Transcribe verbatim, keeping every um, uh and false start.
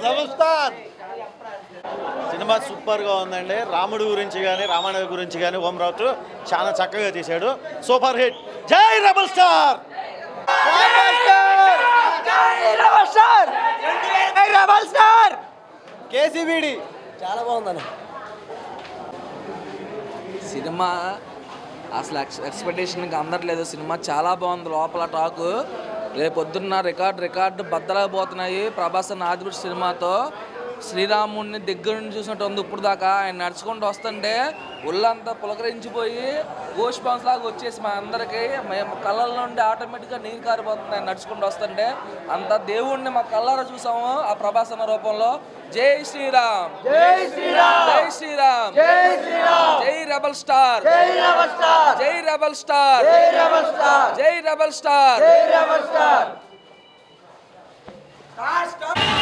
నమస్కారం. సినిమా సూపర్గా ఉందండి. రాముడు గురించి కానీ రామాయణ గురించి కానీ ఓమరావు చాలా చక్కగా తీశాడు. Super hit. జై రెబల్ స్టార్. కేసీబీడి చాలా బాగుందని సినిమా అసలు ఎక్స్ ఎక్స్పెక్టేషన్కి అందట్లేదు. సినిమా చాలా బాగుంది. లోపల టాకు రేపు పొద్దున్న రికార్డు రికార్డు బద్దలైపోతున్నాయి. ప్రభాస్ అన్న ఆదిపురుష్ సినిమాతో శ్రీరాముడిని దగ్గర నుంచి చూసినట్టు ఉంది. ఇప్పుడు దాకా ఆయన నడుచుకుంటూ వస్తుంటే ఒళ్ళంతా పులకరించిపోయి గోష్ బాన్స్ లాగా వచ్చేసి మా అందరికీ మేము కళ్ళ నుండి ఆటోమేటిక్గా నీరు కారిపోతుంది. ఆయన నడుచుకుంటూ వస్తుంటే అంత దేవుణ్ణి మా కళ్ళారా చూసాము ఆ ప్రభాస్ అన్న రూపంలో. జై శ్రీరామ్, జై శ్రీరామ్, జై శ్రీరామ్, జై శ్రీరామ్, జై రెబల్ స్టార్, జై రెబల్ స్టార్, జై రెబల్ స్టార్, జై రెబల్ స్టార్, జై రెబల్ స్టార్, జై రెబల్ స్టార్.